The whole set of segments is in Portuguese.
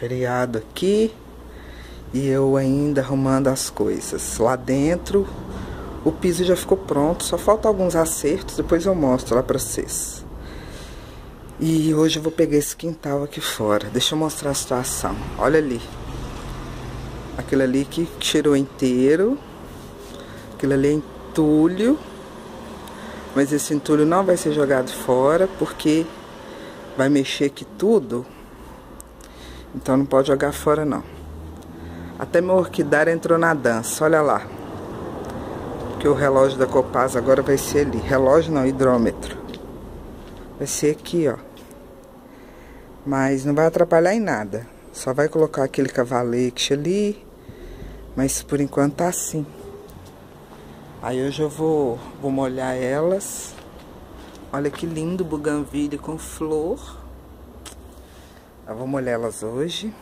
Feriado aqui e eu ainda arrumando as coisas. Lá dentro o piso já ficou pronto, só falta alguns acertos, depois eu mostro lá pra vocês. E hoje eu vou pegar esse quintal aqui fora. Deixa eu mostrar a situação. Olha ali. Aquilo ali que cheirou inteiro. Aquilo ali é entulho. Mas esse entulho não vai ser jogado fora, porque vai mexer aqui tudo. Então não pode jogar fora não. Até meu orquidário entrou na dança, olha lá. Porque o relógio da Copasa agora vai ser ali. Relógio não, hidrômetro. Vai ser aqui, ó. Mas não vai atrapalhar em nada. Só vai colocar aquele cavalete ali. Mas por enquanto tá assim. Aí hoje eu vou molhar elas. Olha que lindo buganvília com flor. Eu vou molhar elas hoje.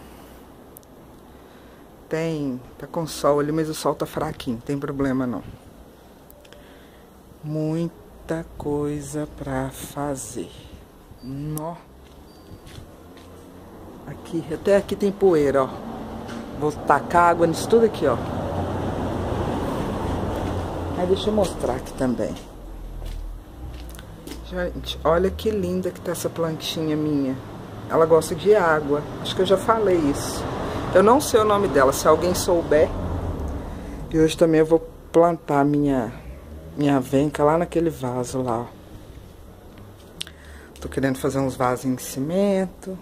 Tá com sol ali, mas o sol tá fraquinho, não tem problema não. Muita coisa pra fazer. Nó. Aqui, até aqui tem poeira, ó. Vou tacar água nisso tudo aqui, ó. Aí deixa eu mostrar aqui também. Gente, olha que linda que tá essa plantinha minha. Ela gosta de água. Acho que eu já falei isso. Eu não sei o nome dela, se alguém souber. E hoje também eu vou plantar minha venca lá naquele vaso lá, ó. Tô querendo fazer uns vasinhos de cimento.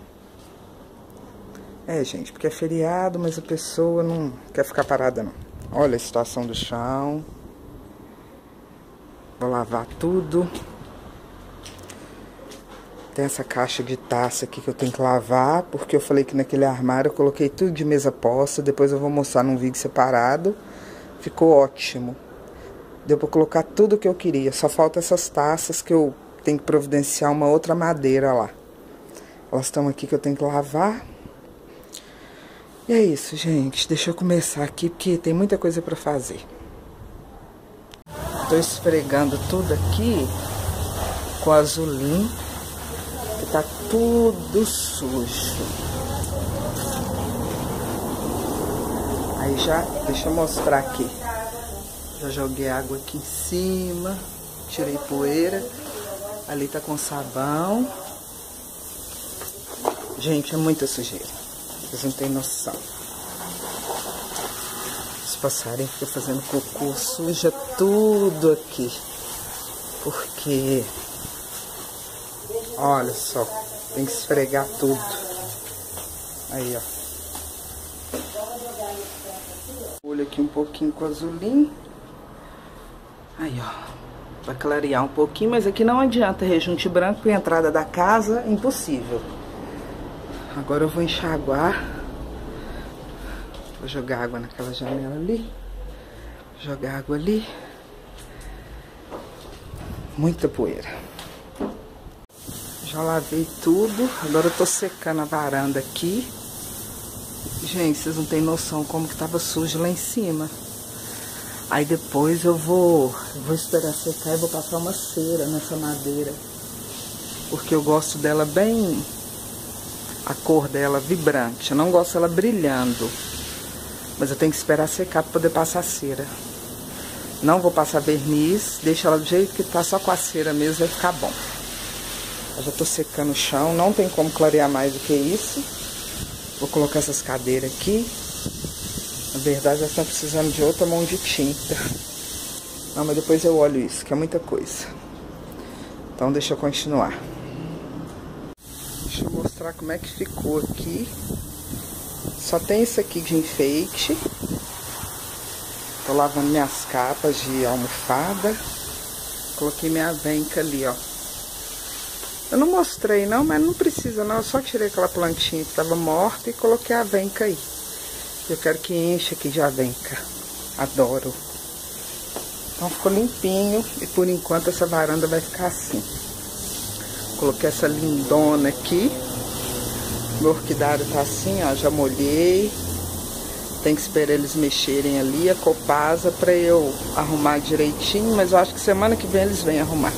É, gente, porque é feriado, mas a pessoa não quer ficar parada, não. Olha a situação do chão. Vou lavar tudo. Tem essa caixa de taça aqui que eu tenho que lavar, porque eu falei que naquele armário eu coloquei tudo de mesa posta. Depois eu vou mostrar num vídeo separado. Ficou ótimo. Deu pra colocar tudo que eu queria. Só falta essas taças que eu tenho que providenciar uma outra madeira lá. Elas estão aqui que eu tenho que lavar. E é isso, gente. Deixa eu começar aqui, porque tem muita coisa pra fazer. Tô esfregando tudo aqui com azulim, que tá tudo sujo. Aí já, deixa eu mostrar aqui. Já joguei água aqui em cima, tirei poeira. Ali tá com sabão. Gente, é muita sujeira. Vocês não têm noção. Os passarinhos ficam fazendo cocô, suja tudo aqui. Porque, olha só, tem que esfregar tudo. Aí, ó. Olha aqui um pouquinho com azulim. Aí, ó. Pra clarear um pouquinho, mas aqui não adianta rejunte branco pra entrada da casa, impossível. Agora eu vou enxaguar. Vou jogar água naquela janela ali. Jogar água ali. Muita poeira. Já lavei tudo. Agora eu tô secando a varanda aqui. Gente, vocês não têm noção como que tava sujo lá em cima. Aí depois eu vou esperar secar e vou passar uma cera nessa madeira. Porque eu gosto dela bem... A cor dela vibrante. Eu não gosto dela brilhando. Mas eu tenho que esperar secar para poder passar cera. Não vou passar verniz. Deixa ela do jeito que tá, só com a cera mesmo vai ficar bom. Eu já tô secando o chão. Não tem como clarear mais do que isso. Vou colocar essas cadeiras aqui. Na verdade, elas estão precisando de outra mão de tinta. Não, mas depois eu olho isso, que é muita coisa. Então deixa eu continuar. Deixa eu mostrar como é que ficou aqui. Só tem esse aqui de enfeite. Tô lavando minhas capas de almofada. Coloquei minha venca ali, ó. Eu não mostrei não, mas não precisa não. Eu só tirei aquela plantinha que tava morta e coloquei a venca aí. Eu quero que enche aqui de avenca. Adoro. Então ficou limpinho. E por enquanto essa varanda vai ficar assim. Coloquei essa lindona aqui. Meu orquidário tá assim, ó. Já molhei. Tem que esperar eles mexerem ali. A Copasa pra eu arrumar direitinho. Mas eu acho que semana que vem eles vêm arrumar.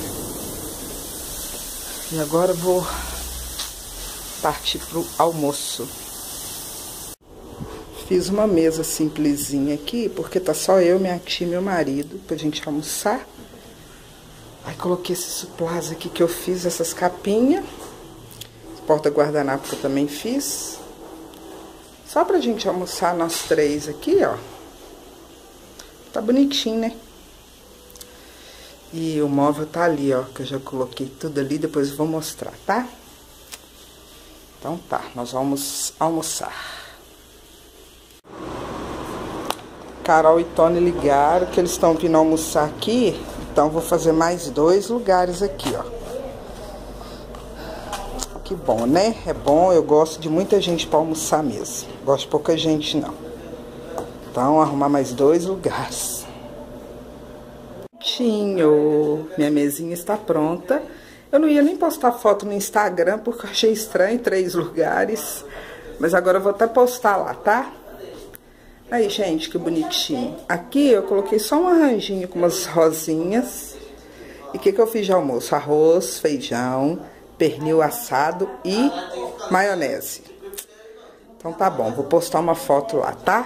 E agora eu vou partir pro almoço. Fiz uma mesa simplesinha aqui, porque tá só eu, minha tia e meu marido, pra gente almoçar. Aí coloquei esses suplás aqui que eu fiz, essas capinhas. Porta-guardanapo que eu também fiz. Só pra gente almoçar nós três aqui, ó. Tá bonitinho, né? E o móvel tá ali, ó, que eu já coloquei tudo ali, depois eu vou mostrar, tá? Então tá, nós vamos almoçar. Carol e Tony ligaram que eles estão vindo almoçar aqui, então vou fazer mais 2 lugares aqui, ó. Que bom, né? É bom, eu gosto de muita gente pra almoçar mesmo. Gosto de pouca gente, não. Então, arrumar mais 2 lugares. Minha mesinha está pronta. Eu não ia nem postar foto no Instagram, porque eu achei estranho 3 lugares. Mas agora eu vou até postar lá, tá? Aí, gente, que bonitinho. Aqui eu coloquei só um arranjinho com umas rosinhas. E o que eu fiz de almoço? Arroz, feijão, pernil assado e maionese. Então tá bom, vou postar uma foto lá, tá?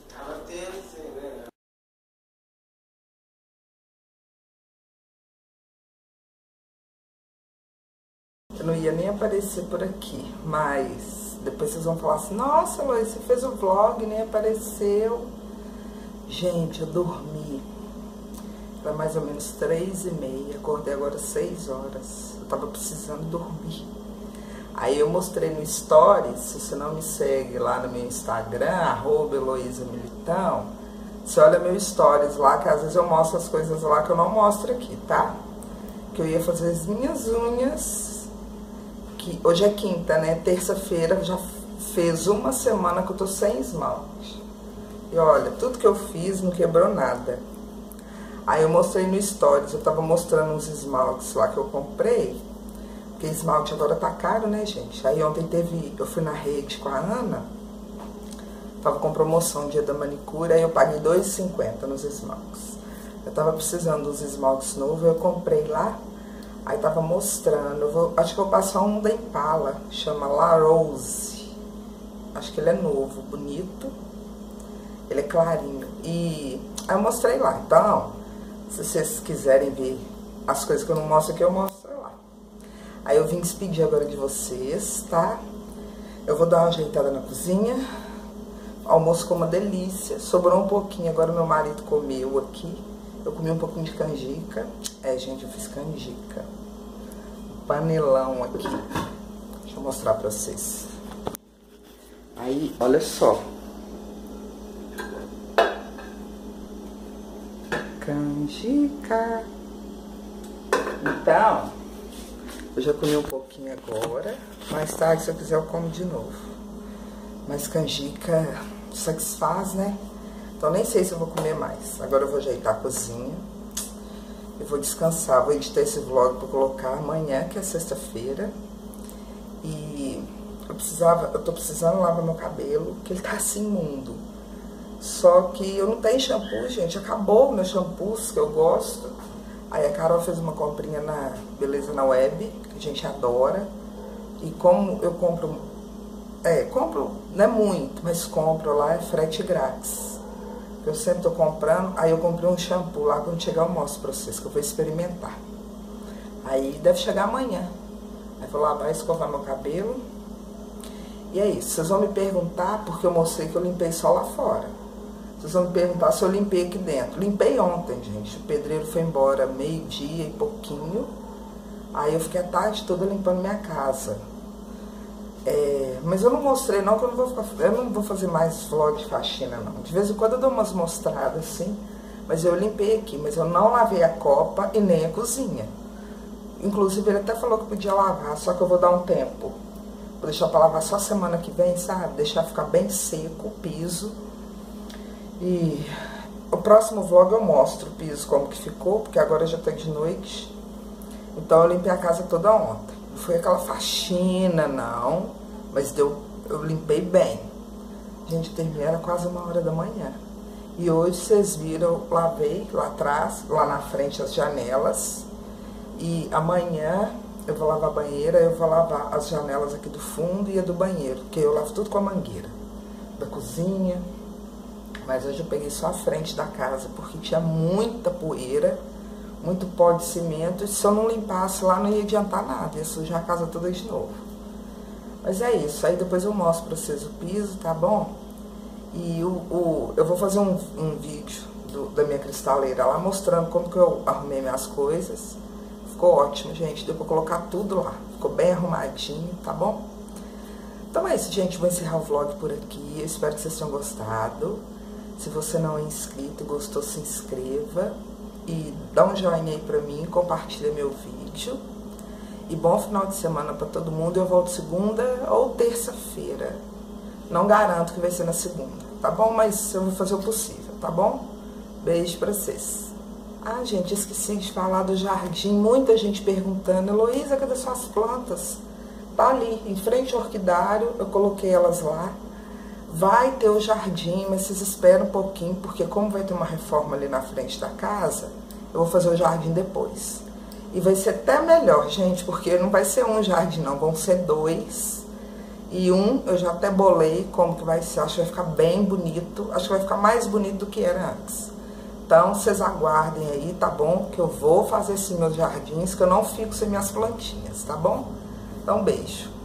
Eu não ia nem aparecer por aqui, mas depois vocês vão falar assim, nossa, Lois, você fez o vlog, nem apareceu. Gente, eu dormi. Era mais ou menos 3h30, acordei agora 6 horas. Eu tava precisando dormir. Aí eu mostrei no Stories, se você não me segue lá no meu Instagram, @HeloísaMilitão, você olha meu Stories lá, que às vezes eu mostro as coisas lá que eu não mostro aqui, tá? Que eu ia fazer as minhas unhas, que hoje é quinta, né? Terça-feira já fez uma semana que eu tô sem esmalte. E olha, tudo que eu fiz não quebrou nada. Aí eu mostrei no Stories, eu tava mostrando uns esmaltes lá que eu comprei. Porque esmalte agora tá caro, né, gente? Aí ontem eu fui na rede com a Ana, tava com promoção dia da manicure, aí eu paguei R$2,50 nos esmaltes. Eu tava precisando dos esmaltes novos, eu comprei lá, aí tava mostrando, acho que eu vou passar um da Impala, chama La Rose. Acho que ele é novo, bonito, ele é clarinho. E aí eu mostrei lá, então, se vocês quiserem ver as coisas que eu não mostro aqui, eu mostro lá. Aí eu vim despedir agora de vocês, tá? Eu vou dar uma ajeitada na cozinha. O almoço ficou uma delícia. Sobrou um pouquinho, agora meu marido comeu aqui. Eu comi um pouquinho de canjica. É, gente, eu fiz canjica. Um panelão aqui. Deixa eu mostrar pra vocês. Aí, olha só. Canjica. Então, eu já comi um pouquinho agora. Mais tarde, se eu quiser, eu como de novo. Mas canjica satisfaz, né? Então, nem sei se eu vou comer mais. Agora eu vou ajeitar a cozinha. Eu vou descansar. Vou editar esse vlog pra colocar amanhã, que é sexta-feira. E eu tô precisando lavar meu cabelo, que ele tá assim imundo. Só que eu não tenho shampoo, gente. Acabou meus shampoos que eu gosto. Aí a Carol fez uma comprinha na Beleza na Web, que a gente adora. E como eu compro, não é muito, mas compro lá, é frete grátis. Eu sempre tô comprando, aí eu comprei um shampoo lá, quando chegar eu mostro pra vocês, que eu vou experimentar. Aí deve chegar amanhã. Aí vou lavar e escovar meu cabelo. E é isso, vocês vão me perguntar, porque eu mostrei que eu limpei só lá fora. Vocês vão me perguntar se eu limpei aqui dentro. Limpei ontem, gente. O pedreiro foi embora meio-dia e pouquinho. Aí eu fiquei a tarde toda limpando minha casa. Mas eu não mostrei não, que eu não vou fazer mais vlog de faxina não. De vez em quando eu dou umas mostradas assim. Mas eu limpei aqui, mas eu não lavei a copa e nem a cozinha. Inclusive ele até falou que podia lavar, só que eu vou dar um tempo. Vou deixar pra lavar só semana que vem, sabe? Deixar ficar bem seco o piso. E o próximo vlog eu mostro o piso como que ficou, porque agora já tá de noite. Então eu limpei a casa toda ontem. Não foi aquela faxina, não, mas eu limpei bem. Gente, eu terminei, era quase 1h da manhã. E hoje, vocês viram, eu lavei lá atrás, lá na frente, as janelas. E amanhã eu vou lavar a banheira, eu vou lavar as janelas aqui do fundo e a do banheiro, porque eu lavo tudo com a mangueira. Da cozinha. Mas hoje eu peguei só a frente da casa, porque tinha muita poeira, muito pó de cimento, e se eu não limpasse lá não ia adiantar nada, ia sujar a casa toda de novo. Mas é isso, aí depois eu mostro pra vocês o piso, tá bom? E eu vou fazer um vídeo da minha cristaleira lá, mostrando como que eu arrumei minhas coisas. Ficou ótimo, gente, deu pra colocar tudo lá, ficou bem arrumadinho, tá bom? Então é isso, gente, vou encerrar o vlog por aqui, eu espero que vocês tenham gostado. Se você não é inscrito e gostou, se inscreva e dá um joinha aí pra mim, compartilha meu vídeo. E bom final de semana pra todo mundo. Eu volto segunda ou terça-feira. Não garanto que vai ser na segunda, tá bom? Mas eu vou fazer o possível, tá bom? Beijo pra vocês. Ah, gente, esqueci de falar do jardim. Muita gente perguntando: Heloísa, cadê suas plantas? Tá ali, em frente ao orquidário, eu coloquei elas lá. Vai ter o jardim, mas vocês esperam um pouquinho, porque como vai ter uma reforma ali na frente da casa, eu vou fazer o jardim depois. E vai ser até melhor, gente, porque não vai ser um jardim não, vão ser 2. E eu já até bolei como que vai ser, acho que vai ficar bem bonito, acho que vai ficar mais bonito do que era antes. Então, vocês aguardem aí, tá bom? Que eu vou fazer esses meus jardins, que eu não fico sem minhas plantinhas, tá bom? Então, beijo.